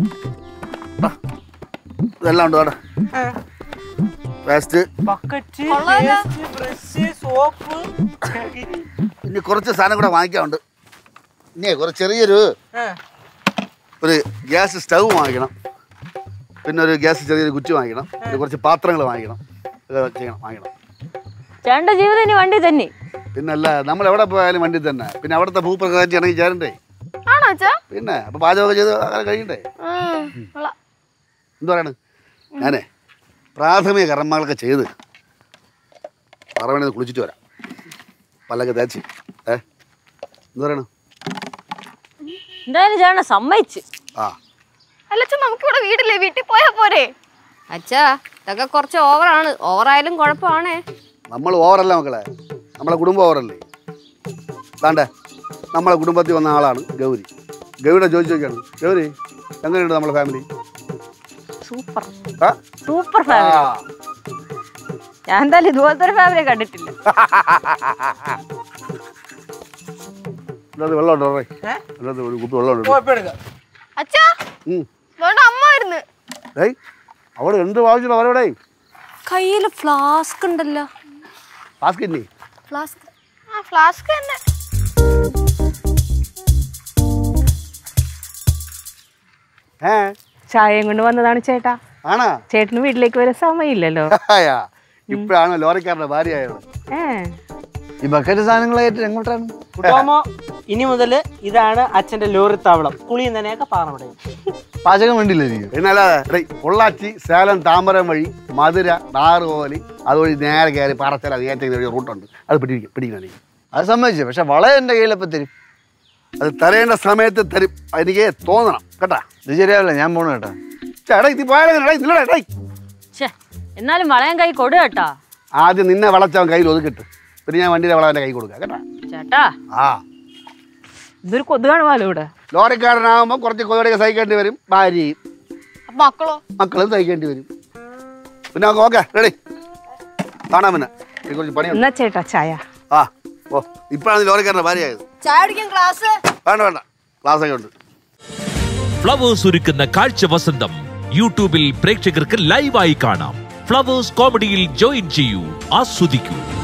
ഇതെല്ലാം ഉണ്ട് കേട്ടോ. പേസ്റ്റ്, ഇനി കുറച്ച് സാധനം കൂടെ വാങ്ങിക്കാറുണ്ട്. ഇനി കുറച്ച് ചെറിയൊരു ഗ്യാസ് സ്റ്റൗ വാങ്ങിക്കണം. പിന്നെ ഒരു ഗ്യാസ് ചെറിയൊരു കുറ്റി വാങ്ങിക്കണം. പിന്നെ കുറച്ച് പാത്രങ്ങൾ വാങ്ങിക്കണം. വാങ്ങിക്കണം. ചേട്ടന്റെ ജീവിതം ഇനി വണ്ടി തന്നെ. പിന്നല്ല, നമ്മൾ എവിടെ പോയാലും വണ്ടി തന്നെ. പിന്നെ അവിടുത്തെ ഭൂപ്രകൃതി ഇറങ്ങി ചേരണ്ടേ? പിന്നെ അപ്പൊ പാചകമൊക്കെ ചെയ്ത് കഴിയണ്ടേ? എന്തു പറയണ്? ഞാനേ പ്രാഥമിക കർമ്മങ്ങളൊക്കെ ചെയ്ത് പറവണ കുളിച്ചിട്ട് വരാം. പല്ലൊക്കെ തേച്ച്. എന്തു പറയണു? എന്തായാലും ചേട്ടനെ സമ്മതിച്ച്. നമുക്കിവിടെ വീട്ടിലെ വീട്ടിൽ പോയാ പോരെ? അച്ഛാ, ഇതൊക്കെ കുറച്ച് ഓവറാണ്. ഓവറായാലും കുഴപ്പമാണേ. നമ്മൾ ഓവറല്ല മക്കളെ, നമ്മളെ കുടുംബം ഓവറല്ലേ. അതാണ്ടേ നമ്മളെ കുടുംബത്തിൽ വന്ന ആളാണ് ഗൗരി. ഗൗരിയുടെ ചോദിച്ചു നോക്കിയാണ്. ഗൗരി എങ്ങനെയുണ്ട് നമ്മളെ ഫാമിലി? Super super family. ഞാൻ എന്തായാലും ഇതുപോലത്തെ ഒരു ഫാമിലി കണ്ടിട്ടില്ല. വെള്ളമുണ്ടോ? കുപ്പി വെള്ളമുണ്ട്. അവിടെ എന്ത് വാങ്ങിച്ചോ അവരോടെ? കയ്യില് ഫ്ലാസ്ക് ഉണ്ടല്ലോ. ഫ്ലാസ്ക് ഇല്ലേ? ഫ്ലാസ്ക് തന്നെ. ചായയും കൊണ്ട് വന്നതാണ് ചേട്ടാ. ആണാ? ചേട്ടന് വീട്ടിലേക്ക് വരാൻ സമയമില്ലല്ലോ. ഇപ്പഴാണ് ലോറിക്കാരന്റെ ഭാര്യയായത്. ഈ ബക്കറ്റ് സാധനങ്ങളായിട്ട് എങ്ങോട്ടാണ്? ഇനി മുതൽ ഇതാണ് അച്ഛന്റെ ലോറി താവളം. കുളിയും തന്നെയൊക്കെ പറഞ്ഞു പാചകം വേണ്ടിയില്ലേ? പിന്നല്ലാതെ പൊള്ളാച്ചി, സേലം, താമരം വഴി മധുര, നാറുകോലി അതുവഴി നേരെ കയറി പാറച്ചാൽ അത് ഏറ്റവും റൂട്ടുണ്ട്. അത് പിടിക്കണം. അത് സമ്മതിച്ചു. പക്ഷെ വളയം എൻ്റെ കയ്യിലെപ്പം തരും? അത് തരേണ്ട സമയത്ത് തരും. എനിക്ക് തോന്നണം കേട്ടാ. ഇത് ശരിയാവില്ല, ഞാൻ പോണു കേട്ടാ. ചേട്ടാ ഇത് പോയാലേ. എന്നാലും വളയം കൈ കൊടു കേട്ടാ. ആദ്യം നിന്നെ വളച്ചവൻ കയ്യിൽ ഒതുക്കിട്ട് പിന്നെ ഞാൻ വണ്ടിയുടെ വളം എൻ്റെ കൈ കൊടുക്കാം കേട്ടാ. ചേട്ടാ ഇതൊരു കൊതുകാണ് പാലോ ഇവിടെ. ലോറിക്കാരനാകുമ്പോൾ കുറച്ച് കൊതുകടിയൊക്കെ സഹിക്കേണ്ടി വരും. ഭാര്യയും മക്കളും സഹിക്കേണ്ടി വരും. പിന്നെ ഓക്കെ റെഡി കാണാൻ. പിന്നെ കുറച്ച് പണി എന്നാ ചേട്ടാ ചായ. ഓ ഇപ്പോഴാണ് ലോറിക്കാരൻ്റെ ഭാര്യയായത്. ചായ കുടിക്കാൻ ഗ്ലാസ് വേണ്ട ഗ്ലാസ്സൊക്കെ ഉണ്ട്. ഫ്ലവേഴ്സ് ഒരുക്കുന്ന കാഴ്ച വസന്തം യൂട്യൂബിൽ പ്രേക്ഷകർക്ക് ലൈവായി കാണാം. ഫ്ലവേഴ്സ് കോമഡിയിൽ ജോയിൻ ചെയ്യൂ, ആസ്വദിക്കൂ.